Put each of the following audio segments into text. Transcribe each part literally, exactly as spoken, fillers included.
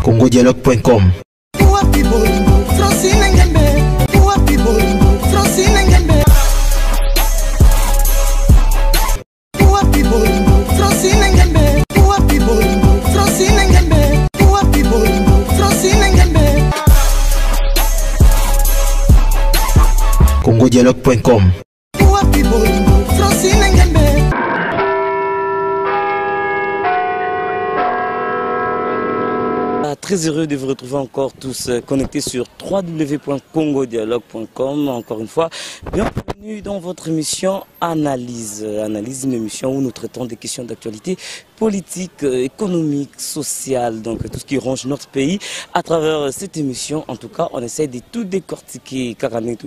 congo dialogue point com. congo dialogue point com. Très heureux de vous retrouver encore tous connectés sur w w w point congo dialogue point com. Encore une fois, bienvenue dans votre émission Analyse. Analyse, une émission où nous traitons des questions d'actualité politique, économique, sociale, donc tout ce qui ronge notre pays. À travers cette émission, en tout cas, on essaie de tout décortiquer.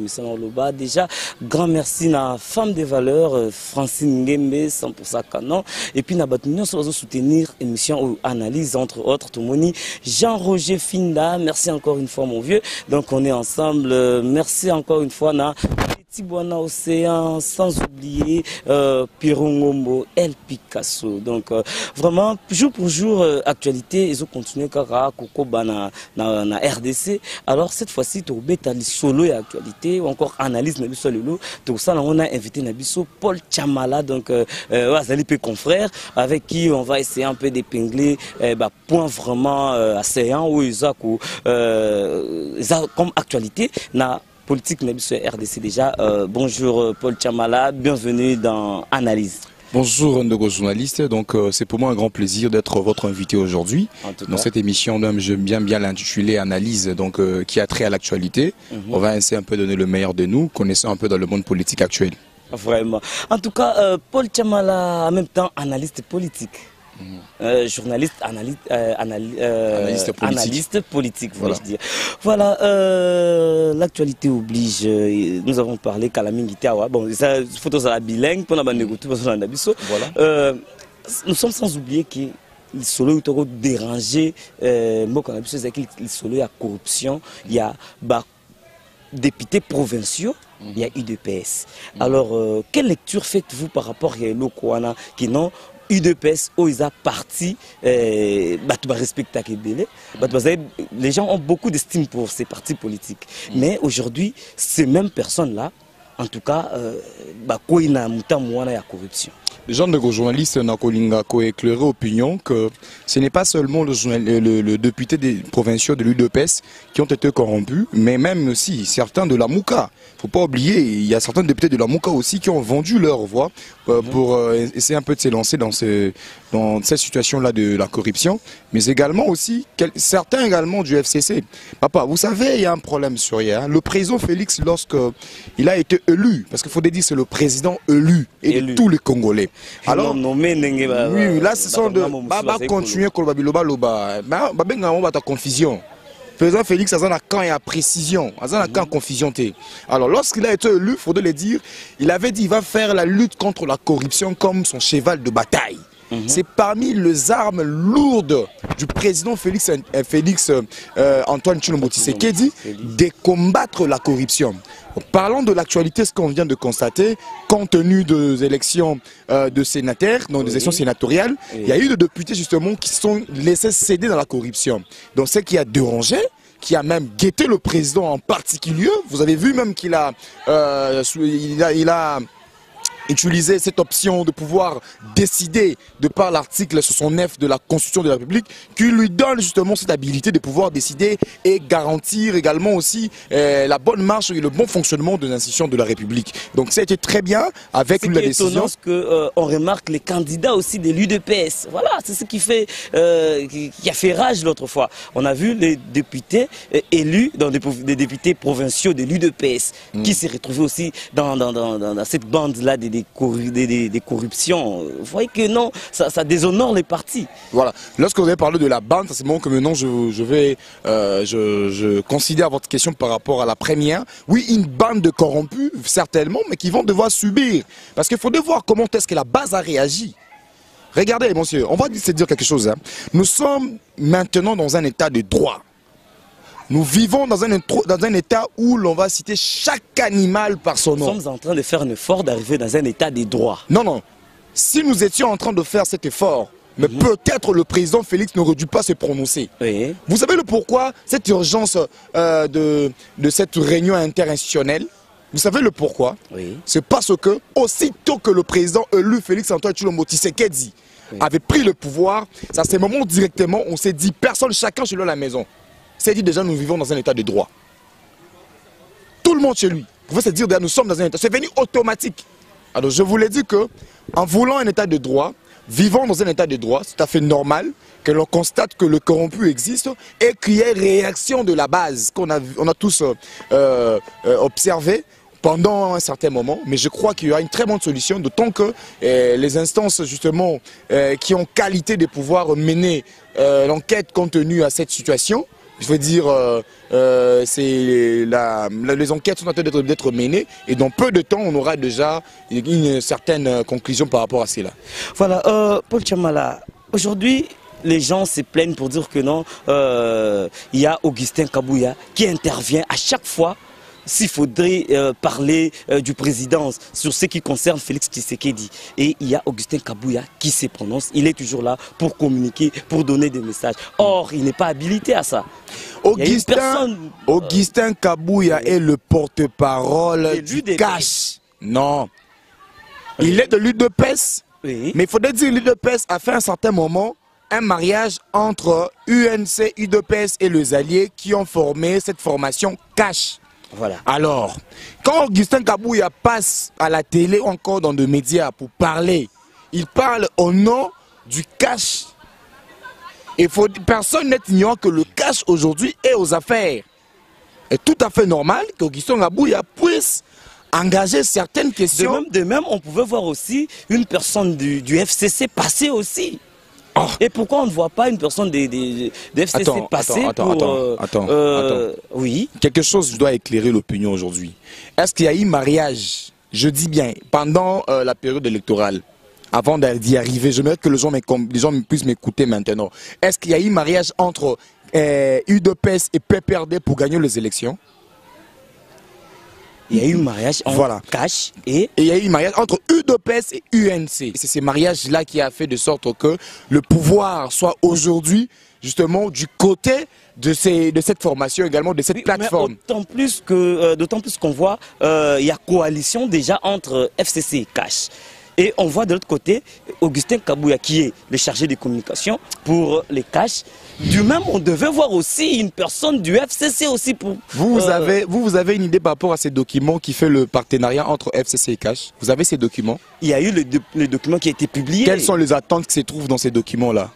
Déjà, grand merci à la femme des valeurs, Francine Ngembe, cent pour cent canon. Et puis, nous allons soutenir l'émission Analyse, entre autres, Tomoni, Jean-Roger Finda. Merci encore une fois, mon vieux. Donc, on est ensemble. Merci encore une fois, na Tibouana Océan, sans oublier euh, Pirongombo, El Picasso. Donc euh, vraiment, jour pour jour, euh, actualité, ils ont continué Kara, Koko, na, na, na R D C. Alors cette fois-ci, tu as solo et actualité, ou encore analyse Nabiso Lolo. Donc ça, on a invité Nabiso Paul Chamala, donc euh, euh, Azalipe confrère, avec qui on va essayer un peu d'épingler euh, bah, point vraiment euh, assez où ils ont euh, comme actualité. Na, politique R D C déjà. Euh, bonjour Paul Chamala, bienvenue dans Analyse. Bonjour nos journalistes, donc euh, c'est pour moi un grand plaisir d'être votre invité aujourd'hui dans cette émission. Même j'aime bien bien l'intituler Analyse, donc euh, qui a trait à l'actualité. Mm-hmm. On va essayer un peu donner le meilleur de nous, connaissant un peu dans le monde politique actuel. Vraiment. En tout cas, euh, Paul Chamala, en même temps analyste politique. Mmh. Euh, journaliste, analyste, euh, analy euh, analyste politique, analyste politique voilà. Je dire. Voilà, euh, l'actualité oblige. Euh, nous avons parlé Kalamingitawa. Bon, ça, photos à la bilingue, pour la voilà. Euh, nous sommes sans oublier que les solos ont dérangé. Euh, moi, quand on a vu c'est que les solos, il y a corruption, il y a bah, députés provinciaux. Mm-hmm. Il y a U D P S. Mm-hmm. Alors, euh, quelle lecture faites-vous par rapport à l'Okwana qui n'ont U D P S où ils ont parti, euh, bah, tu vas respecter bah, les gens ont beaucoup d'estime pour ces partis politiques. Mm-hmm. Mais aujourd'hui, ces mêmes personnes-là, en tout cas, euh, bah, quoi il y a la corruption. Les gens de journalistes n'ont éclairé opinion que ce n'est pas seulement le, le, le député des provinciaux de l'U D P S qui ont été corrompus, mais même aussi certains de la Mouka. Il ne faut pas oublier, il y a certains députés de la Mouka aussi qui ont vendu leur voix euh, pour euh, essayer un peu de s'élancer dans, ce, dans cette situation-là de la corruption, mais également aussi quel, certains également du F C C. Papa, vous savez, il y a un problème sur hier. Hein. Le président Félix, lorsqu'il a été élu, parce qu'il faut dire c'est le président élu et élu. De tous les Congolais. Alors, oui, là, ce sont de... Baba continuer comme Babiloba Loba. Baba confusion. Président Félix a un camp et à précision, a un camp confusion. Alors, lorsqu'il a été élu, il faudrait le dire, il avait dit qu'il va faire la lutte contre la corruption comme son cheval de bataille. Mm-hmm. C'est parmi les armes lourdes du président Félix, euh, Félix euh, Antoine Tshilombo Tshisekedi de combattre la corruption. Parlons de l'actualité, ce qu'on vient de constater, compte tenu des élections euh, de sénateurs, non, oui. des élections sénatoriales, oui. Il y a eu des députés justement qui sont laissés céder dans la corruption. Donc ce qui a dérangé, qui a même guetté le président en particulier, vous avez vu même qu'il a, euh, il a, il a utiliser cette option de pouvoir décider de par l'article soixante-neuf de la Constitution de la République qui lui donne justement cette habilité de pouvoir décider et garantir également aussi euh, la bonne marche et le bon fonctionnement de l'institution de la République. Donc ça a été très bien avec la décision. C'est étonnant que euh, on remarque les candidats aussi de l'U D P S. Voilà, c'est ce qui fait euh, qui, qui a fait rage l'autre fois. On a vu les députés euh, élus dans des, des députés provinciaux de l'U D P S mm. qui s'est retrouvé aussi dans, dans, dans, dans, dans cette bande là des Des, des, des corruptions. Vous voyez que non, ça, ça déshonore les partis. Voilà. Lorsque vous avez parlé de la bande, c'est bon que maintenant je, je vais, euh, je, je considère votre question par rapport à la première. Oui, une bande de corrompus, certainement, mais qui vont devoir subir. Parce qu'il faut voir comment est-ce que la base a réagi. Regardez, monsieur, on va se dire quelque chose. Hein. Nous sommes maintenant dans un état de droit. Nous vivons dans un, dans un état où l'on va citer chaque animal par son nom. Nous sommes en train de faire un effort d'arriver dans un état de droit. Non, non. Si nous étions en train de faire cet effort, Mais Mmh. peut-être le président Félix n'aurait dû pas se prononcer. Oui. Vous savez le pourquoi cette urgence euh, de, de cette réunion interinstitutionnelle? Vous savez le pourquoi? Oui. C'est parce que, aussitôt que le président élu Félix Antoine Tshilombo Tshisekedi oui. avait pris le pouvoir, c'est à ce moment directement, on s'est dit, personne, chacun chez lui à la maison, s'est dit déjà nous vivons dans un état de droit. Tout le monde chez lui. Vous pouvez se dire, nous sommes dans un état. C'est venu automatique. Alors je vous l'ai dit que, en voulant un état de droit, vivant dans un état de droit, c'est tout à fait normal que l'on constate que le corrompu existe et qu'il y ait réaction de la base qu'on a, on a tous euh, euh, observé pendant un certain moment. Mais je crois qu'il y aura une très bonne solution, d'autant que euh, les instances justement euh, qui ont qualité de pouvoir mener euh, l'enquête compte tenu à cette situation, je veux dire, euh, euh, c'est la, la, les enquêtes sont en train d'être menées et dans peu de temps, on aura déjà une certaine conclusion par rapport à cela. Voilà, euh, Paul Tchamala, aujourd'hui, les gens se plaignent pour dire que non, euh, il y a Augustin Kabouya qui intervient à chaque fois s'il faudrait euh, parler euh, du président sur ce qui concerne Félix Tshisekedi. Et il y a Augustin Kabouya qui se prononce. Il est toujours là pour communiquer, pour donner des messages. Or, il n'est pas habilité à ça. Augustin, personne, Augustin Kabouya euh, est le porte-parole du cash. Non. Oui. Il est de l'U D P S. Oui. Mais il faudrait dire que l'U D P S a fait à un certain moment un mariage entre U N C, U D P S et les alliés qui ont formé cette formation cash. Voilà. Alors, quand Augustin Kabouya passe à la télé ou encore dans des médias pour parler, il parle au nom du cash. Et faut, personne n'est ignorant que le cash aujourd'hui est aux affaires. Et tout à fait normal qu'Augustin Kabouya puisse engager certaines questions. De même, de même, on pouvait voir aussi une personne du, du F C C passer aussi. Oh. Et pourquoi on ne voit pas une personne des, des, des F C C attends, passer attends, pour... Attends, euh, attends, euh, attends. Oui. Quelque chose doit éclairer l'opinion aujourd'hui. Est-ce qu'il y a eu mariage, je dis bien, pendant euh, la période électorale, avant d'y arriver, je mérite que les gens, les gens puissent m'écouter maintenant. Est-ce qu'il y a eu mariage entre euh, U D P S et P P R D pour gagner les élections? Il y a eu un mariage en voilà. cash et... et il y a eu un mariage entre U D P S et U N C. C'est ces mariages-là qui a fait de sorte que le pouvoir soit aujourd'hui justement du côté de, ces, de cette formation également, de cette oui, plateforme. D'autant plus que, euh, d'autant plus qu'on voit, euh, il y a coalition déjà entre F C C et cash. Et on voit de l'autre côté Augustin Kabouya qui est le chargé de communication pour les cash. Du même, on devait voir aussi une personne du F C C aussi pour... Vous, vous, euh... avez, vous, vous avez une idée par rapport à ces documents qui fait le partenariat entre F C C et cash? Vous avez ces documents? Il y a eu le, le document qui a été publié. Quelles sont les attentes qui se trouvent dans ces documents-là?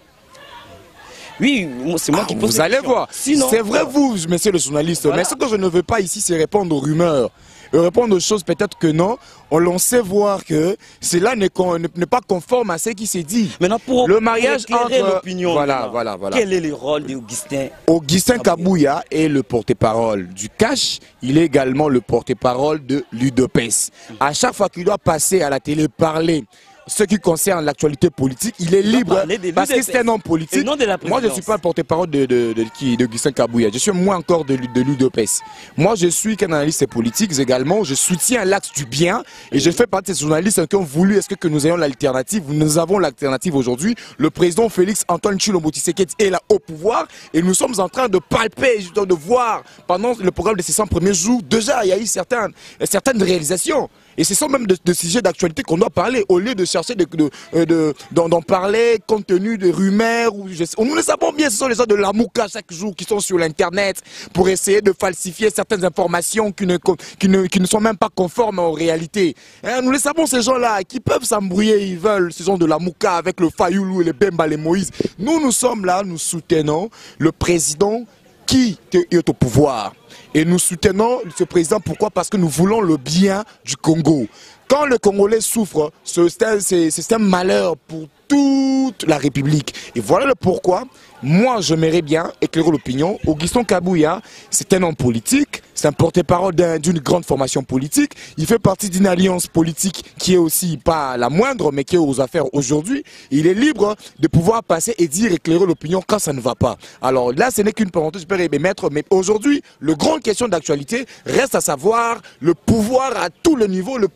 Oui, c'est moi ah, qui pose. Vous allez questions. voir. C'est vrai, vous, monsieur le journaliste. Voilà. Mais ce que je ne veux pas ici, c'est répondre aux rumeurs. Répondre aux choses, peut-être que non. On sait voir que cela n'est pas conforme à ce qui s'est dit. Maintenant, pour le mariage pour entre l'opinion, voilà, voilà, voilà. Quel est le rôle d'Augustin? Augustin Kabouya est le porte-parole du cash. Il est également le porte-parole de l'U D P S. À chaque fois qu'il doit passer à la télé parler ce qui concerne l'actualité politique, il est libre parce que c'est un homme politique. Moi, je ne suis pas le porte-parole de, de, de, de, de Augustin Kabouya. Je suis moins encore de, de l'U D P S. Moi, je suis qu'un analyste politique également. Je soutiens l'axe du bien et je fais partie de ces journalistes qui ont voulu est-ce que, que nous ayons l'alternative. Nous avons l'alternative aujourd'hui. Le président Félix Antoine Tshilombo Tshisekedi est là au pouvoir et nous sommes en train de palper, de voir pendant le programme de ces cent premiers jours. Déjà, il y a eu certaines, certaines réalisations. Et ce sont même de, de sujets d'actualité qu'on doit parler au lieu de chercher de, de, de, d'en, d'en parler compte tenu de rumeurs. Ou je sais, nous le savons bien, ce sont les gens de la Mouka chaque jour qui sont sur l'internet pour essayer de falsifier certaines informations qui ne, qui ne, qui ne sont même pas conformes aux réalités. Hein, nous le savons, ces gens-là qui peuvent s'embrouiller, ils veulent, ces gens de la Mouka avec le Fayoulou et les Bemba, les Moïse. Nous, nous sommes là, nous soutenons le président qui est au pouvoir. Et nous soutenons ce président, pourquoi? Parce que nous voulons le bien du Congo. Quand le Congolais souffre, c'est un malheur pour toute la République. Et voilà le pourquoi. Moi, j'aimerais bien éclairer l'opinion. Augustin Kabouya, c'est un homme politique, c'est un porte-parole d'une grande formation politique. Il fait partie d'une alliance politique qui est aussi pas la moindre, mais qui est aux affaires aujourd'hui. Il est libre de pouvoir passer et dire, éclairer l'opinion quand ça ne va pas. Alors là, ce n'est qu'une parenthèse, je peux émettre, mais aujourd'hui, la grande question d'actualité reste à savoir le pouvoir à tous les niveaux, le pouvoir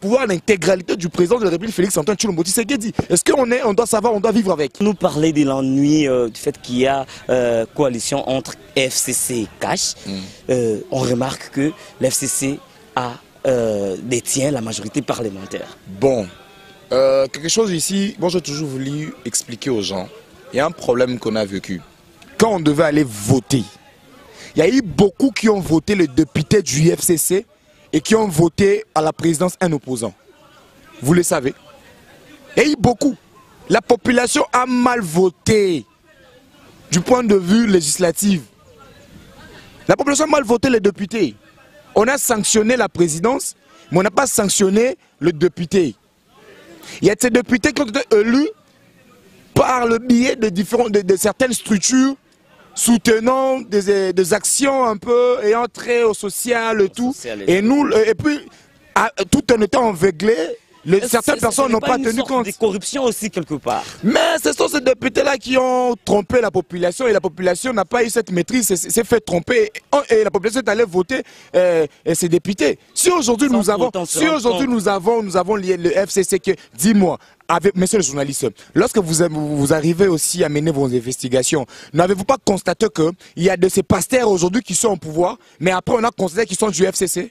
l'intégralité du président de la République, Félix Antoine Tshilombo Tshisekedi. Est-ce qu'on est, on doit savoir, on doit vivre avec? Nous parler de l'ennui euh, du fait qu'il y a euh, coalition entre F C C et Cash. Mm. Euh, on remarque que l'F C C a, euh, détient la majorité parlementaire. Bon, euh, quelque chose ici, moi j'ai toujours voulu expliquer aux gens, il y a un problème qu'on a vécu. Quand on devait aller voter, il y a eu beaucoup qui ont voté le député du F C C et qui ont voté à la présidence un opposant. Vous le savez. Il y a eu beaucoup. La population a mal voté du point de vue législatif. La population a mal voté les députés. On a sanctionné la présidence, mais on n'a pas sanctionné le député. Il y a ces députés qui ont été élus par le biais de, différents, de, de certaines structures soutenant des, des actions un peu ayant trait au social et tout. Social et, et nous, et puis, à, tout en étant aveuglé, les, certaines personnes n'ont pas tenu compte. Des corruptions aussi quelque part. Mais ce sont ces députés-là qui ont trompé la population et la population n'a pas eu cette maîtrise, s'est fait tromper et la population est allée voter euh, ces députés. Si aujourd'hui nous avons, si aujourd'hui nous avons, nous avons lié le F C C que, dis-moi, avec monsieur le journaliste, lorsque vous, vous arrivez aussi à mener vos investigations, n'avez-vous pas constaté qu'il y a de ces pasteurs aujourd'hui qui sont au pouvoir, mais après on a constaté qu'ils sont du F C C?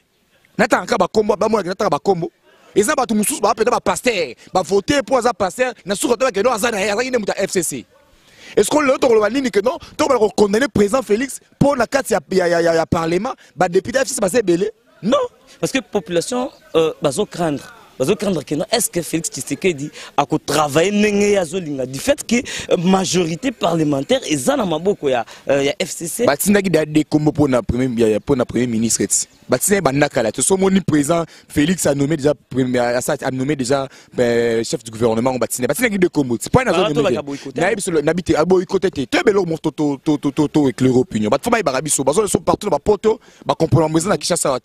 Et ça, tout le monde va pasteur, va voter pour un pasteur, n'a pas voté pour un F C C. Est-ce qu'on l'a dit que non, quand on a condamné le président Félix pour la carte, il y a parlement, le député F C C va se belé? Non. Parce que la population va se craindre. Est-ce que Félix Tshisekedi a travaillé du fait que la majorité parlementaire est dans Maboko, il y a F C C? Il y a des combos pour le premier ministre. Le président Félix a nommé déjà, a nommé déjà chef du gouvernement. C'est pas une combos. C'est pas une zone de a boycotté. Tu es bel homme, toto éclairé opinion. Il faut que tu sois partout dans le poteau, comprendre que Kinshasa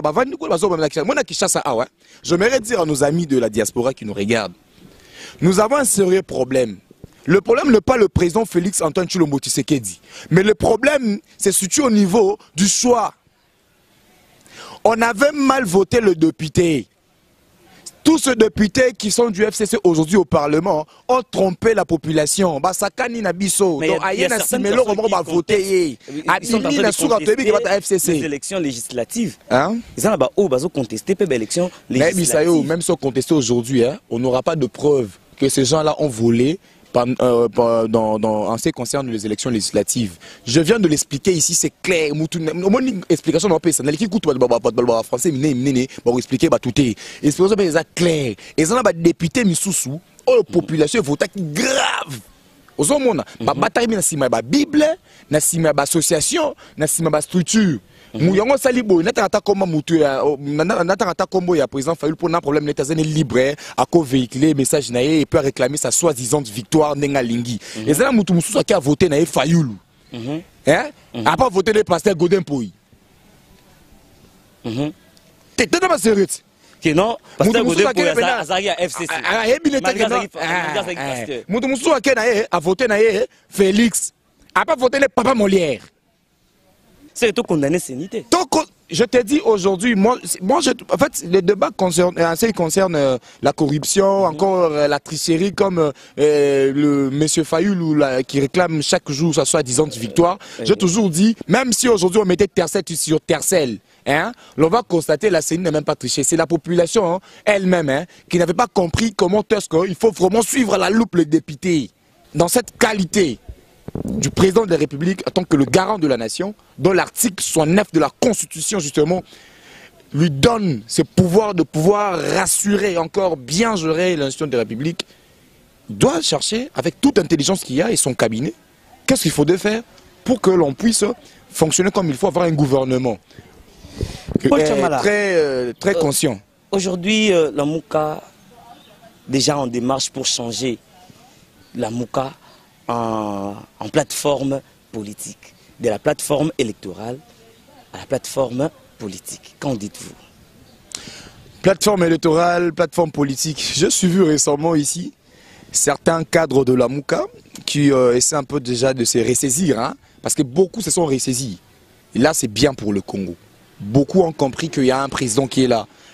a j'aimerais dire à nos amis de la diaspora qui nous regardent, nous avons un sérieux problème. Le problème n'est pas le président Félix Antoine Tshilombo Tshisekedi, mais le problème c'est surtout au niveau du choix. On avait mal voté le député. Tous ces députés qui sont du F C C aujourd'hui au Parlement ont trompé la population. Basakani Nabiso, donc Ayena Simelo, on va voter. Adimi Nasura Tobi va F C C. Les élections législatives. Hein? Ils ont là-bas, oh, bazo contester les élections législatives. Même si on contestait aujourd'hui, on n'aura pas de preuve que ces gens-là ont volé. Par, euh, par, dans, dans, en ce qui concerne les élections législatives. Je viens de l'expliquer ici, c'est clair. Mon explication dans le pays, c'est que français, pour expliquer tout est. L'explication est claire. Et ça, les députés Missoussou, la population vote grave. Aux hommes, on a bataille dans Bible, dans l'association, dans la structure. Mouyongo salibo n'atata comme mutu ya n'atata combo ya président Fayulu pour un problème n'était libre à co véhiculer message naé et peut réclamer sa soi-disant victoire n'enga lingi. Et ça mutu musu qui a voté naé Fayulu. Hein? A pas voté le pasteur Godin Pouy. T'es tellement sérieux. Que non, pasteur Godin Pouy a Azari à F C C. Ah, et bien était mutu musu qui a voté naé Félix. A pas voté le papa Molière. C'est tout condamné sénité. Donc, je te dis aujourd'hui, moi, moi je, en fait, les débats concernent, concernent euh, la corruption, mmh. encore euh, la tricherie, comme euh, le monsieur Fayulu là, qui réclame chaque jour sa soi-disant victoire. Mmh. J'ai toujours dit, même si aujourd'hui on mettait Tercel sur Tercel, hein, on va constater la C E N I n'a même pas triché. C'est la population hein, elle-même hein, qui n'avait pas compris comment est-ce qu'il faut vraiment suivre à la loupe les députés dans cette qualité du président de la République en tant que le garant de la nation, dont l'article soixante-neuf de la Constitution justement lui donne ce pouvoir de pouvoir rassurer encore bien gérer l'institution de la République. Il doit chercher avec toute intelligence qu'il y a et son cabinet, qu'est-ce qu'il faut de faire pour que l'on puisse fonctionner comme il faut, avoir un gouvernement très, euh, très conscient. Euh, Aujourd'hui, euh, la Mouka, déjà en démarche pour changer la Mouka En, en plateforme politique, de la plateforme électorale à la plateforme politique. Qu'en dites-vous? Plateforme électorale, plateforme politique. Je suis vu récemment ici certains cadres de la Mouka qui euh, essaient un peu déjà de se ressaisir, hein, parce que beaucoup se sont ressaisis. Et là, c'est bien pour le Congo. Beaucoup ont compris qu'il y a un président qui est là.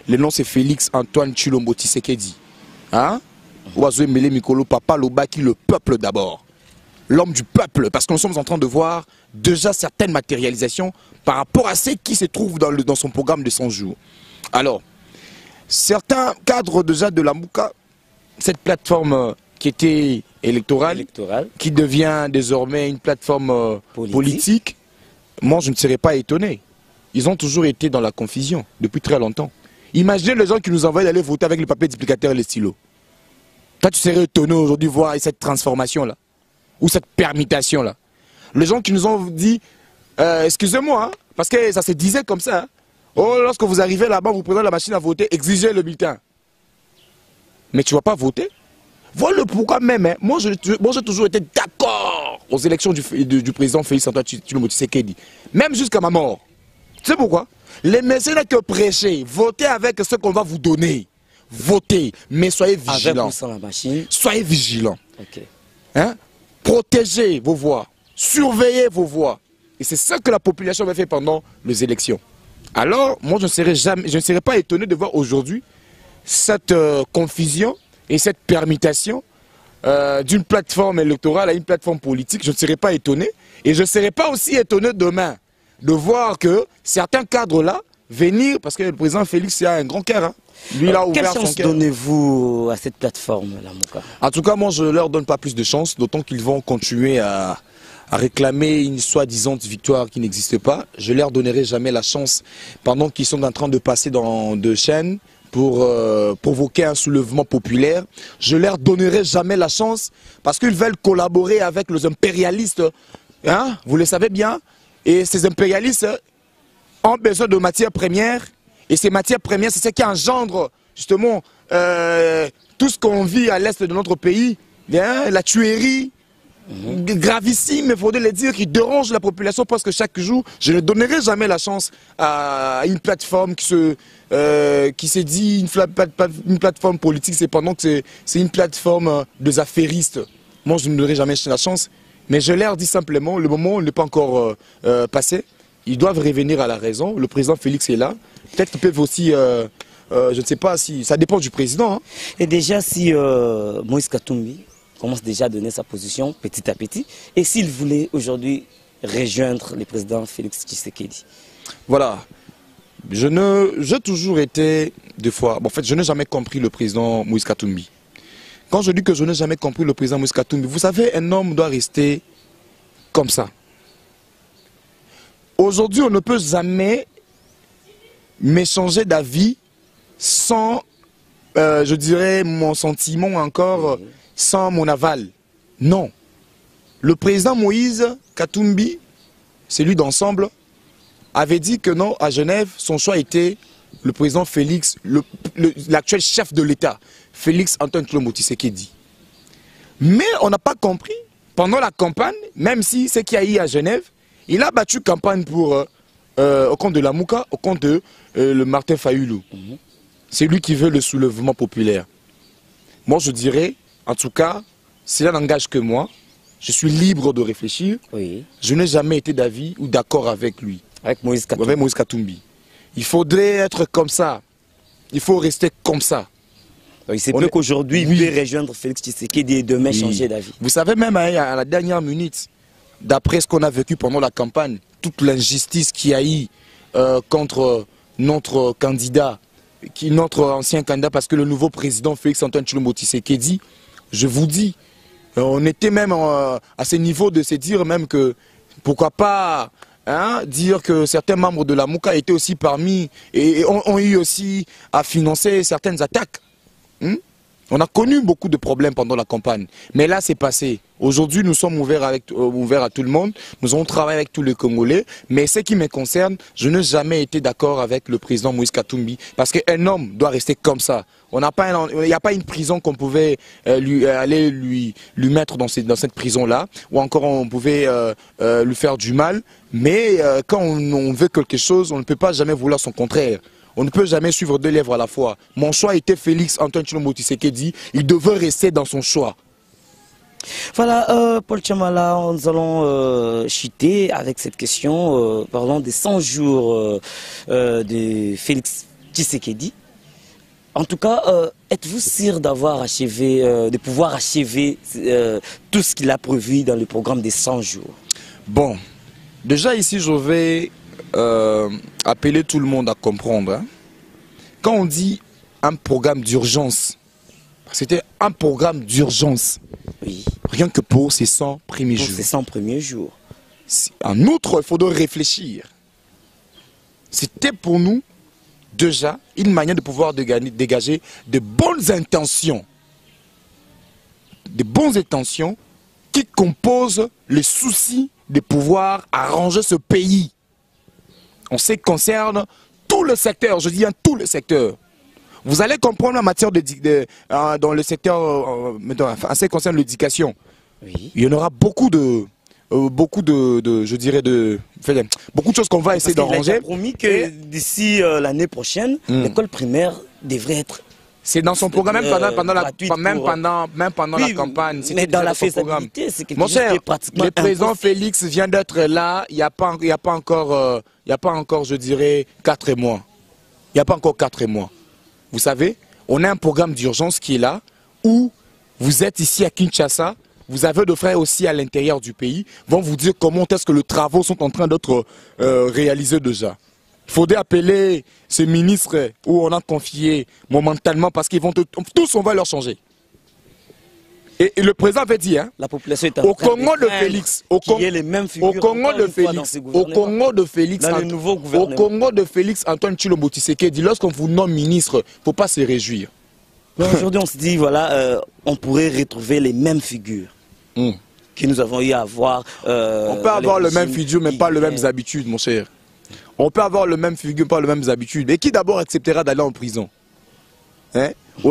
Le nom c'est Félix Antoine Tshilombo Tshisekedi. Hein? Oiseau Mele Mikolo, Papa Lobaki, le peuple d'abord. L'homme du peuple, parce que nous sommes en train de voir déjà certaines matérialisations par rapport à ce qui se trouve dans, le, dans son programme de cent jours. Alors, certains cadres déjà de la Mouka, cette plateforme qui était électorale, Électoral. qui devient désormais une plateforme euh, politique. politique, moi je ne serais pas étonné. Ils ont toujours été dans la confusion depuis très longtemps. Imaginez les gens qui nous envoient d'aller voter avec le papier duplicateur et les stylos. Toi tu serais étonné aujourd'hui de voir cette transformation-là, ou cette permutation-là. Les gens qui nous ont dit, euh, excusez-moi, hein, parce que ça se disait comme ça, hein, oh, lorsque vous arrivez là-bas, vous prenez la machine à voter, exigez le bulletin. Mais tu ne vas pas voter. Voilà le pourquoi même. Hein. Moi, j'ai toujours été d'accord aux élections du, du, du président Félix Antoine Tshilombo Tshisekedi. Même jusqu'à ma mort. Tu sais pourquoi? Les messieurs n'ont que prêcher. Votez avec ce qu'on va vous donner. Votez. Mais soyez vigilants. Avec ou sans la machine. Soyez vigilants. Ok. Hein? Protégez vos voix. Surveillez vos voix. Et c'est ça que la population avait fait pendant les élections. Alors, moi, je ne serais, jamais, je ne serais pas étonné de voir aujourd'hui cette euh, confusion et cette permutation euh, d'une plateforme électorale à une plateforme politique. Je ne serais pas étonné. Et je ne serais pas aussi étonné demain de voir que certains cadres-là venir, parce que le président Félix a un grand cœur. Hein. Lui, il a ouvert Quelle chance son cœur. donnez-vous à cette plateforme, la Mouka? En tout cas, moi, je ne leur donne pas plus de chance, d'autant qu'ils vont continuer à, à réclamer une soi-disant victoire qui n'existe pas. Je ne leur donnerai jamais la chance pendant qu'ils sont en train de passer dans deux chaînes pour euh, provoquer un soulèvement populaire. Je ne leur donnerai jamais la chance parce qu'ils veulent collaborer avec les impérialistes. Hein, vous le savez bien. Et ces impérialistes ont besoin de matières premières. Et ces matières premières, c'est ce qui engendre justement euh, tout ce qu'on vit à l'est de notre pays. Hein, la tuerie, mmh. gravissime, il faudrait le dire, qui dérange la population parce que chaque jour, je ne donnerai jamais la chance à une plateforme qui se, euh, qui se dit une, une plateforme politique, c'est pendant que c'est une plateforme des affairistes. Moi, je ne donnerai jamais la chance. Mais je leur dis simplement, le moment n'est pas encore euh, euh, passé. Ils doivent revenir à la raison. Le président Félix est là. Peut-être qu'ils peuvent aussi, euh, euh, je ne sais pas si, ça dépend du président. Hein. Et déjà, si euh, Moïse Katumbi commence déjà à donner sa position petit à petit, et s'il voulait aujourd'hui rejoindre le président Félix Tshisekedi? Voilà. Je ne, j'ai toujours été, des fois, bon, en fait, je n'ai jamais compris le président Moïse Katumbi. Quand je dis que je n'ai jamais compris le président Moïse Katumbi, vous savez, un homme doit rester comme ça. Aujourd'hui, on ne peut jamais m'échanger d'avis sans, euh, je dirais, mon sentiment encore, oui. sans mon aval. Non. Le président Moïse Katumbi, celui d'ensemble, avait dit que non, à Genève, son choix était le président Félix, l'actuel chef de l'État, Félix Antoine Tshilombo Tshisekedi. Mais on n'a pas compris, pendant la campagne, même si ce qu'il y a eu à Genève, il a battu campagne pour, euh, au compte de la Mouka, au compte de euh, le Martin Fayulu. Mm-hmm. C'est lui qui veut le soulèvement populaire. Moi, je dirais, en tout cas, cela n'engage que moi. Je suis libre de réfléchir. Oui. Je n'ai jamais été d'avis ou d'accord avec lui. Avec Moïse Katumbi. Avec Moïse Katumbi. Il faudrait être comme ça. Il faut rester comme ça. Donc, il se peut qu'aujourd'hui, oui. il peut rejoindre Félix Tshisekedi et demain oui. changer d'avis. Vous savez, même à la dernière minute, d'après ce qu'on a vécu pendant la campagne, toute l'injustice qu'il y a eu euh, contre notre candidat, qui, notre ancien candidat, parce que le nouveau président Félix Antoine Tshilombo Tshisekedi, je vous dis, euh, on était même euh, à ce niveau de se dire même que, pourquoi pas, hein, dire que certains membres de la Mouka étaient aussi parmi, et, et ont, ont eu aussi à financer certaines attaques. Hmm? On a connu beaucoup de problèmes pendant la campagne, mais là c'est passé. Aujourd'hui nous sommes ouverts, avec, euh, ouverts à tout le monde, nous avons travaillé avec tous les Congolais, mais ce qui me concerne, je n'ai jamais été d'accord avec le président Moïse Katumbi, parce qu'un homme doit rester comme ça. On n'a pas, il n'y a pas une prison qu'on pouvait euh, lui, euh, aller lui, lui mettre dans, ces, dans cette prison-là, ou encore on pouvait euh, euh, lui faire du mal, mais euh, quand on, on veut quelque chose, on ne peut pas jamais vouloir son contraire. On ne peut jamais suivre deux lèvres à la fois. Mon choix était Félix Antoine Tshilombo Tshisekedi. Il devait rester dans son choix. Voilà, euh, Paul Tchamala, nous allons euh, chuter avec cette question, euh, parlant des cent jours euh, euh, de Félix Tshisekedi. En tout cas, euh, êtes-vous sûr d'avoir achevé, euh, de pouvoir achever euh, tout ce qu'il a prévu dans le programme des cent jours? Bon, déjà ici, je vais euh, appeler tout le monde à comprendre. Hein. Quand on dit un programme d'urgence, c'était un programme d'urgence. Oui. Rien que pour ces cent premiers Pour jours. ces cent premiers jours. En outre, il faudrait réfléchir. C'était pour nous déjà une manière de pouvoir dégager de bonnes intentions. De bonnes intentions qui composent les soucis de pouvoir arranger ce pays. On sait que concerne tout le secteur, je dis bien tout le secteur. Vous allez comprendre en matière de, de euh, dans le secteur, euh, en ce qui concerne l'éducation. Oui. Il y en aura beaucoup de, euh, beaucoup de, de, je dirais de, beaucoup de choses qu'on va essayer d'arranger. Il a promis que d'ici euh, l'année prochaine, mmh. l'école primaire devrait être. C'est dans son programme, même pendant, pendant, la, même pour... pendant, même pendant oui, la campagne. Mais dans la faisabilité, c'est quelque Mon chose cher, qui est pratiquement le président impossible. Félix vient d'être là, il n'y a, a pas encore, euh, il n'y a pas encore, je dirais, quatre mois. Il n'y a pas encore quatre mois. Vous savez, on a un programme d'urgence qui est là, où vous êtes ici à Kinshasa, vous avez des frères aussi à l'intérieur du pays, vont vous dire comment est-ce que les travaux sont en train d'être euh, réalisés déjà. Il faudrait appeler ces ministres où on a confié momentanément parce qu'ils vont te, tous on va leur changer. Et, et le président avait dit, hein, la population est en au train Congo de, de Félix, au, Con les mêmes au Congo de Félix, au Congo de Félix, dans le nouveau au gouvernement. Congo de Félix Antoine Tshilombo Tshisekedi, lorsqu'on vous nomme ministre, il ne faut pas se réjouir. Aujourd'hui, on se dit, voilà, euh, on pourrait retrouver les mêmes figures mm. que nous avons eu à voir. Euh, on peut avoir le même figure, mais pas les mêmes habitudes, mon cher. On peut avoir le même figure, pas les mêmes habitudes. Et qui d'abord acceptera d'aller en prison? Hein?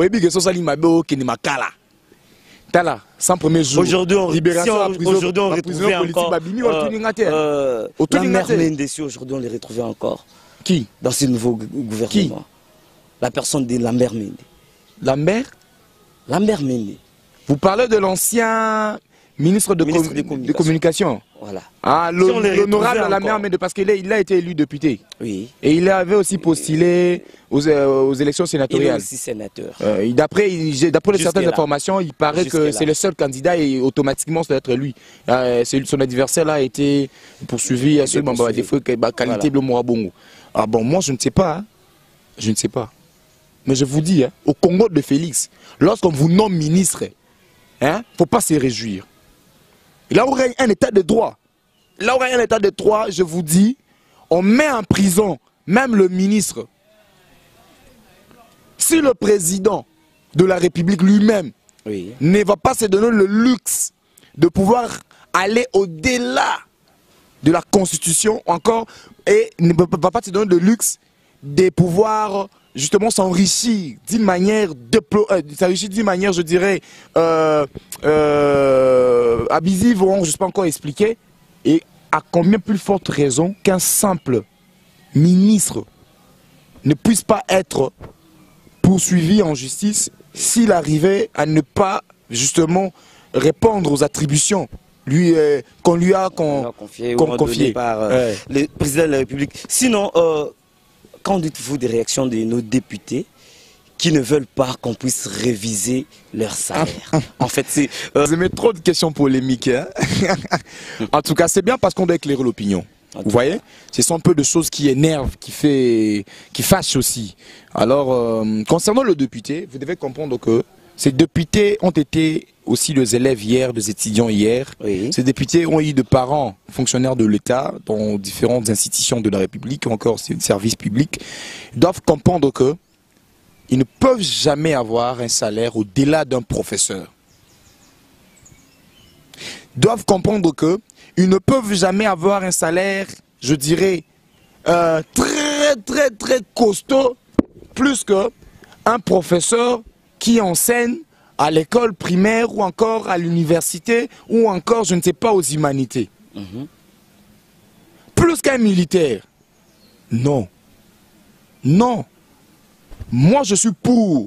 Tala, sans premier jour. Aujourd'hui, on, libération si on, à prison, aujourd'hui, on retrouvait encore euh, euh, la mère Mendessi, aujourd'hui, on les retrouvait encore. Qui? Dans ce nouveau gouvernement. Qui? La personne de Lambert Mende. Lambert? Lambert Mende. Vous parlez de l'ancien ministre de, ministre com de communication. de communication. Voilà. Ah, l'honorable si Lambert Mende, parce qu'il il a été élu député. Oui. Et il avait aussi postulé aux, euh, aux élections sénatoriales. Il est aussi sénateur. Euh, D'après certaines informations, il paraît que c'est le seul candidat et automatiquement ça doit être lui. Euh, son adversaire là a été poursuivi à ce moment des fois qualité de Moabongo. Ah bon, moi je ne sais pas. Hein. Je ne sais pas. Mais je vous dis, hein, au Congo de Félix, lorsqu'on vous nomme ministre, il hein, ne faut pas se réjouir. Là où règne un état de droit, là où règne un état de droit, je vous dis, on met en prison même le ministre. Si le président de la République lui-même oui. ne va pas se donner le luxe de pouvoir aller au-delà de la Constitution encore et ne va pas se donner le luxe de pouvoir justement s'enrichir d'une manière, euh, s'enrichir d'une manière, je dirais, euh, euh, abusive, je ne sais pas encore expliquer, et à combien plus forte raison qu'un simple ministre ne puisse pas être poursuivi en justice s'il arrivait à ne pas justement répondre aux attributions lui euh, qu'on lui a qu'on confié, qu'on confié par euh, ouais. le président de la République. Sinon, euh, qu'en dites-vous des réactions de nos députés qui ne veulent pas qu'on puisse réviser leur salaire? En fait, c'est... Euh... Vous aimez trop de questions polémiques. Hein. En tout cas, c'est bien parce qu'on doit éclairer l'opinion. Vous voyez, ce sont un peu de choses qui énervent, qui fait, qui fâchent aussi. Alors, euh, concernant le député, vous devez comprendre que ces députés ont été aussi des élèves hier, des étudiants hier. Oui. Ces députés ont eu des parents fonctionnaires de l'État dans différentes institutions de la République, ou encore services publics. Ils doivent comprendre que ils ne peuvent jamais avoir un salaire au-delà d'un professeur. Ils doivent comprendre que ils ne peuvent jamais avoir un salaire, je dirais, euh, très très très costaud, plus qu'un professeur qui enseigne à l'école primaire ou encore à l'université ou encore, je ne sais pas, aux humanités. Mm-hmm. Plus qu'un militaire. Non. Non. Moi, je suis pour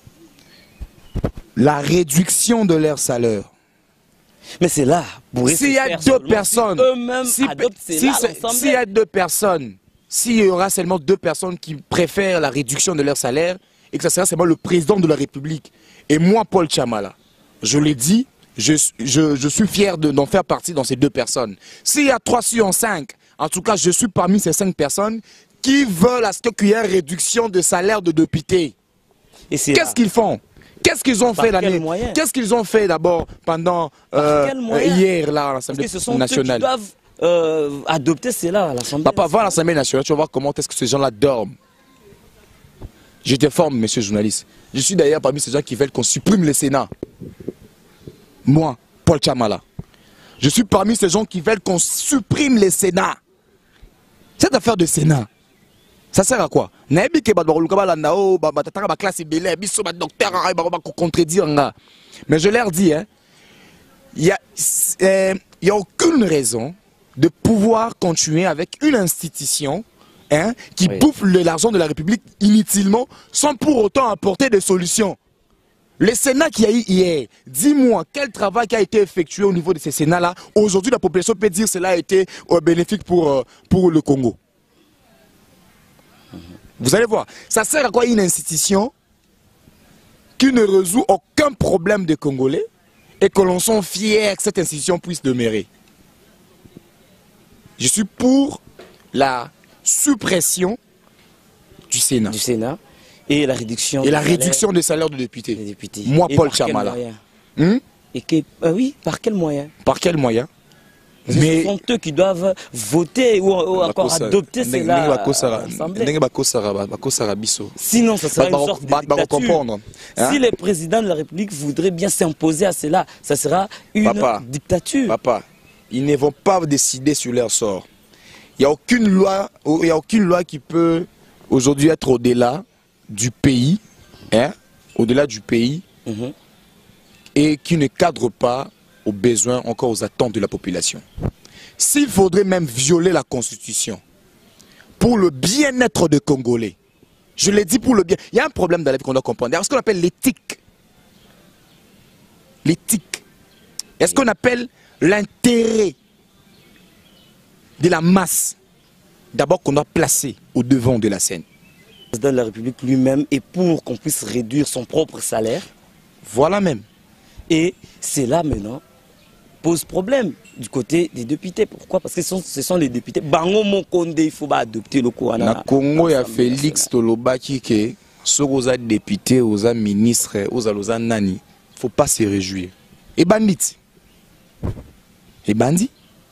la réduction de leur salaire. Mais c'est là. S'il y a deux personnes, s'il si y a deux personnes, s'il y aura seulement deux personnes qui préfèrent la réduction de leur salaire, et que ça sera seulement le président de la République. Et moi, Paul Chamala, je l'ai dit, je, je, je suis fier d'en faire partie dans ces deux personnes. S'il y a trois sur cinq, en tout cas, je suis parmi ces cinq personnes qui veulent à ce qu'il y ait une réduction de salaire de député. Qu'est-ce qu'ils font? Qu'est-ce qu'ils ont fait l'année? Qu'est-ce qu'ils ont fait d'abord pendant euh, hier là à l'Assemblée nationale? Ils doivent euh, adopter cela à l'Assemblée. Papa, va à l'Assemblée nationale, tu vas voir comment est-ce que ces gens-là dorment. Je te forme, monsieur journaliste. Je suis d'ailleurs parmi ces gens qui veulent qu'on supprime le Sénat. Moi, Paul Chamala. Je suis parmi ces gens qui veulent qu'on supprime le Sénat. Cette affaire de Sénat, ça sert à quoi? Mais je leur dis, hein, il n'y a, euh, y a aucune raison de pouvoir continuer avec une institution hein, qui oui. bouffe l'argent de la République inutilement sans pour autant apporter des solutions. Le Sénat qui a eu hier, dis-moi quel travail qui a été effectué au niveau de ces Sénats-là. Aujourd'hui, la population peut dire que cela a été euh, bénéfique pour, euh, pour le Congo. Vous allez voir, ça sert à quoi une institution qui ne résout aucun problème des Congolais et que l'on soit fier que cette institution puisse demeurer. Je suis pour la suppression du Sénat. Du Sénat et la réduction, et la réduction des salaires de députés. Des députés. Moi, et Paul Chamala. Hum? Et que, euh, oui, par quel moyen? Par quel moyen? Mais ce sont eux qui doivent voter ou, ou encore adopter cela à l'Assemblée. Sinon, ça serait une sorte de dictature. Hein? Si le président de la République voudrait bien s'imposer à cela, ça sera une papa, dictature. Papa, ils ne vont pas décider sur leur sort. Il n'y a aucune loi, il y a aucune loi qui peut aujourd'hui être au-delà du pays, hein, au-delà du pays, mm-hmm. et qui ne cadre pas aux besoins, encore aux attentes de la population. S'il faudrait même violer la Constitution pour le bien-être des Congolais, je l'ai dit pour le bien, il y a un problème dans la vie qu'on doit comprendre. Est-ce qu'on appelle l'éthique? L'éthique. Est-ce qu'on appelle l'intérêt de la masse, d'abord qu'on doit placer au devant de la scène? Le président de la République lui-même est pour qu'on puisse réduire son propre salaire. Voilà même. Et c'est là maintenant pose problème du côté des députés. Pourquoi? Parce que ce sont, ce sont les députés. Bango Mokonde, il faut adopter le coup. Na Congo, il y a Félix Tolobaki qui sont aux députés, aux ministres, aux nani. Il ne faut pas se réjouir. Et bandits. Et bandits.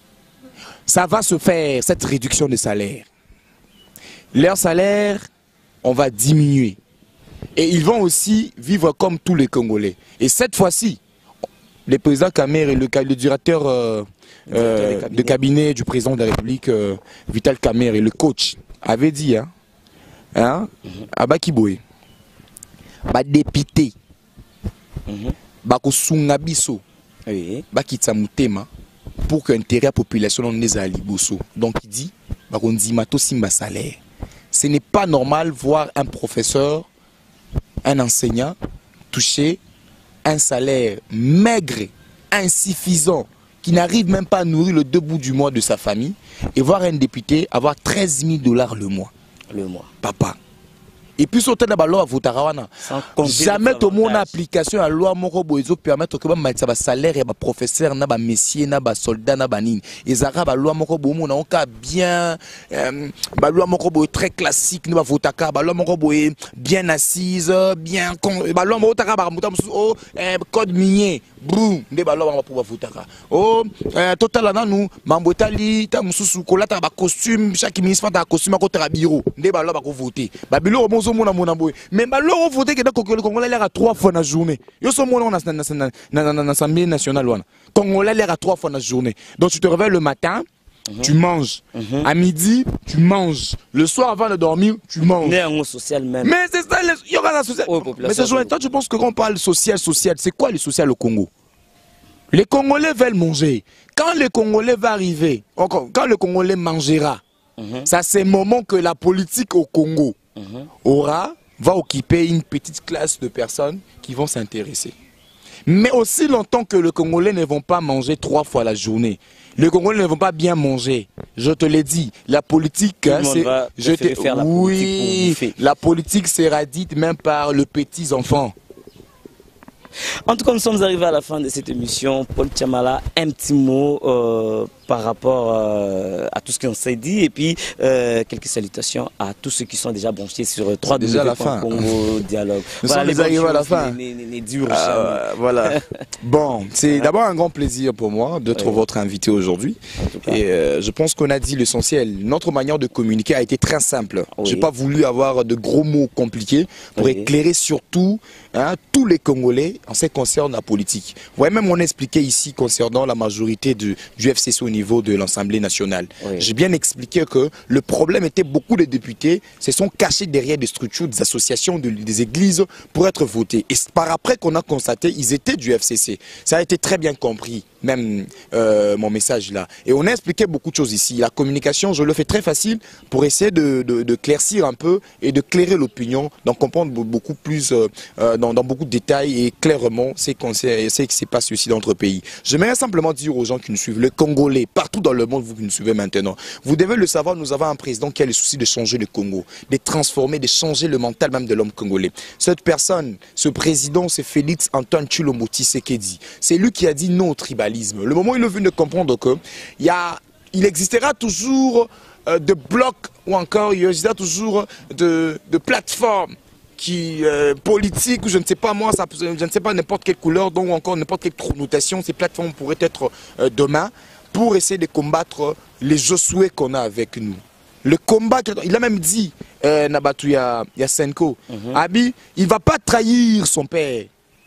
Ça va se faire, cette réduction de salaire. Leur salaire, on va diminuer. Et ils vont aussi vivre comme tous les Congolais. Et cette fois-ci, le président Kamer et le, le directeur euh, euh, de, cabinet. de cabinet du président de la République, euh, Vital Kamer, et le coach, avaient dit, hein, hein, à Bakiboé, ba député, bako sungabiso, bakitsa mutema, pour que l'intérêt de la population ne soit pas. Donc il dit, bako nzimato simba salaire. Ce n'est pas normal voir un professeur, un enseignant toucher un salaire maigre, insuffisant, qui n'arrive même pas à nourrir le deux bouts du mois de sa famille, et voir un député avoir treize mille dollars le mois. Le mois. Papa. Et puis surtout dans la loi jamais tout le monde a application à la loi qui permet que le salaire et professeur, les messieurs, les soldats, les les arabes, la loi bien, la loi très classique, la loi bien assise, bien la loi code minier, boum, la loi pour voter. Oh, total là nous, mambotali, ta mususu kolata ba costume, chaque ministre a un costume à côté de bureau, la loi pour voter. Mais malheureusement, il faut que le Congolais l'air à trois fois dans la journée. Yo sommes là dans l'Assemblée nationale. Le Congolais l'air à trois fois dans la journée. Donc tu te réveilles le matin, mm-hmm. tu manges. Mm-hmm. À midi, tu manges. Le soir avant de dormir, tu manges. Mais social même. Mais c'est ça, il y aura la social. Oh, mais c'est toi, tu penses que quand on parle social, social, c'est quoi le social au Congo? Les Congolais veulent manger. Quand le Congolais va arriver, quand le Congolais mangera, mm-hmm. ça c'est le moment que la politique au Congo mm-hmm. aura, va occuper une petite classe de personnes qui vont s'intéresser. Mais aussi longtemps que les Congolais ne vont pas manger trois fois la journée, les Congolais ne vont pas bien manger, Je te l'ai dit, la politique, hein, c'est... Je te... faire la oui, politique la politique sera dite même par les petits enfants. En tout cas, nous sommes arrivés à la fin de cette émission. Paul Tchamala, un petit mot euh, par rapport euh, à tout ce qu'on s'est dit et puis euh, quelques salutations à tous ceux qui sont déjà branchés sur trois W point Congo Dialogue. Nous voilà, sommes les arrivés à la fin. Les, les, les durs, euh, voilà. Bon, c'est d'abord un grand plaisir pour moi d'être oui. votre invité aujourd'hui. Et euh, je pense qu'on a dit l'essentiel. Notre manière de communiquer a été très simple. Oui. Je n'ai pas voulu avoir de gros mots compliqués pour oui. éclairer surtout hein, tous les Congolais en ce qui concerne la politique. Vous voyez, même on a expliqué ici concernant la majorité du, du F C C au niveau de l'Assemblée nationale. Oui. J'ai bien expliqué que le problème était beaucoup de députés se sont cachés derrière des structures, des associations, de, des églises pour être votés. Et par après qu'on a constaté, ils étaient du F C C. Ça a été très bien compris, même euh, mon message là. Et on a expliqué beaucoup de choses ici. La communication, je le fais très facile pour essayer de, de, de claircir un peu et de clairer l'opinion, d'en comprendre beaucoup plus, euh, dans, dans beaucoup de détails et clairement c'est ce qui se passe ici dans notre pays. J'aimerais simplement dire aux gens qui nous suivent, les Congolais, partout dans le monde, vous qui nous suivez maintenant, vous devez le savoir, nous avons un président qui a le souci de changer le Congo, de transformer, de changer le mental même de l'homme congolais. Cette personne, ce président, c'est Félix Antoine Tshilombo Tshisekedi. C'est lui qui a dit non au tribalisme. Le moment où il est venu de comprendre que il y a, il existera toujours euh, de blocs ou encore il existera toujours de, de plateformes qui euh, politique ou je ne sais pas moi, ça, je ne sais pas n'importe quelle couleur, donc encore n'importe quelle connotation, ces plateformes pourraient être euh, demain pour essayer de combattre les Josué qu'on a avec nous. Le combat, il a même dit, euh, Nabatu Yasenko, mm-hmm. Abi, il ne va pas trahir son père.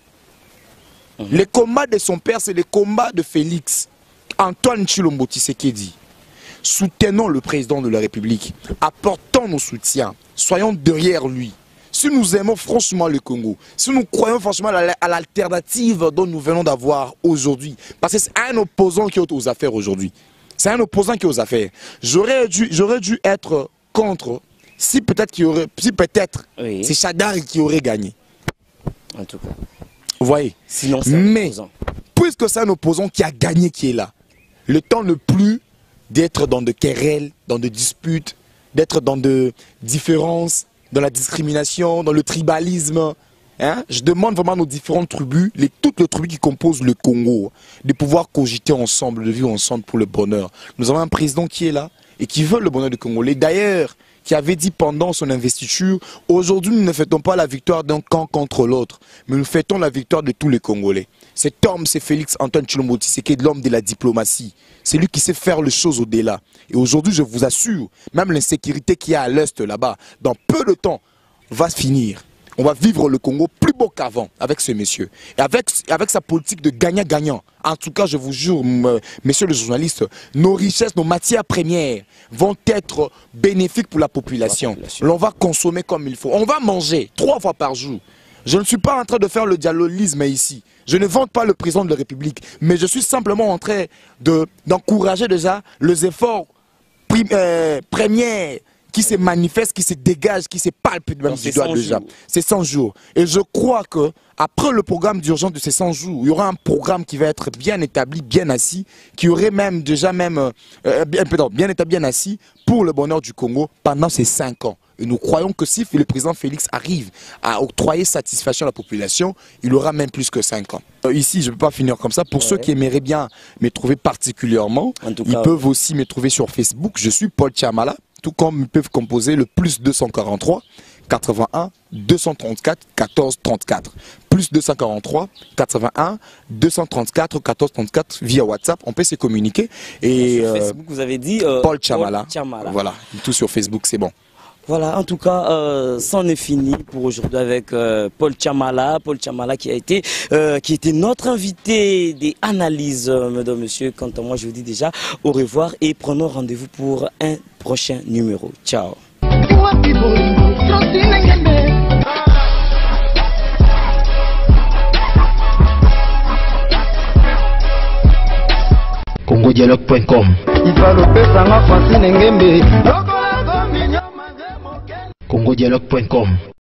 Mm-hmm. Le combat de son père, c'est le combat de Félix Antoine Tshilombo Tshisekedi. Soutenons le président de la République, apportons nos soutiens, soyons derrière lui. Si nous aimons franchement le Congo, si nous croyons franchement à l'alternative dont nous venons d'avoir aujourd'hui, parce que c'est un opposant qui est aux affaires aujourd'hui. C'est un opposant qui est aux affaires. J'aurais dû, j'aurais dû être contre si peut-être qu'il y aurait, si peut-être oui. c'est Chadari qui aurait gagné. En tout cas. Vous voyez. Sinon, c'est un Mais opposant. Puisque c'est un opposant qui a gagné qui est là, le temps n'est plus d'être dans de querelles, dans de disputes, d'être dans de différences, dans la discrimination, dans le tribalisme. Hein? Je demande vraiment à nos différentes tribus, les, toutes les tribus qui composent le Congo, de pouvoir cogiter ensemble, de vivre ensemble pour le bonheur. Nous avons un président qui est là et qui veut le bonheur du Congolais. D'ailleurs, qui avait dit pendant son investiture, aujourd'hui nous ne fêtons pas la victoire d'un camp contre l'autre, mais nous fêtons la victoire de tous les Congolais. Cet homme, c'est Félix Antoine Tshilombo Tshisekedi, l'homme de la diplomatie. C'est lui qui sait faire les choses au-delà. Et aujourd'hui, je vous assure, même l'insécurité qu'il y a à l'Est là-bas, dans peu de temps, va finir. On va vivre le Congo plus beau qu'avant avec ce monsieur. Et avec, avec sa politique de gagnant-gagnant. En tout cas, je vous jure, messieurs les journalistes, nos richesses, nos matières premières vont être bénéfiques pour la population. La population. L'on va consommer comme il faut. On va manger trois fois par jour. Je ne suis pas en train de faire le dialogisme ici. Je ne vante pas le président de la République. Mais je suis simplement en train d'encourager de, déjà les efforts prim, euh, premiers qui se manifeste, qui se dégage, qui se palpe même du doigt déjà. C'est cent jours. Et je crois que après le programme d'urgence de ces cent jours, il y aura un programme qui va être bien établi, bien assis, qui aurait même déjà même euh, bien, pardon, bien établi, bien assis pour le bonheur du Congo pendant ces cinq ans. Et nous croyons que si le président Félix arrive à octroyer satisfaction à la population, il aura même plus que cinq ans. Euh, ici, je ne peux pas finir comme ça. Pour ouais. ceux qui aimeraient bien me trouver particulièrement, ils cas, peuvent ouais. aussi me trouver sur Facebook. Je suis Paul Tchamala. Tout comme ils peuvent composer le plus deux cent quarante-trois, quatre-vingt-un, deux cent trente-quatre, quatorze trente-quatre. Plus deux cent quarante-trois, quatre-vingt-un, deux cent trente-quatre, quatorze trente-quatre via WhatsApp. On peut se communiquer. Et sur Facebook, euh, vous avez dit euh, Paul Tchamala. Paul Tchamala. Voilà, tout sur Facebook, c'est bon. Voilà, en tout cas, euh, c'en est fini pour aujourd'hui avec euh, Paul Tchamala. Paul Tchamala qui a été, euh, qui était notre invité des analyses, euh, mesdames, messieurs. Quant à moi, je vous dis déjà au revoir et prenons rendez-vous pour un prochain numéro. Ciao. Congo Dialogue point com Congo Dialogue point com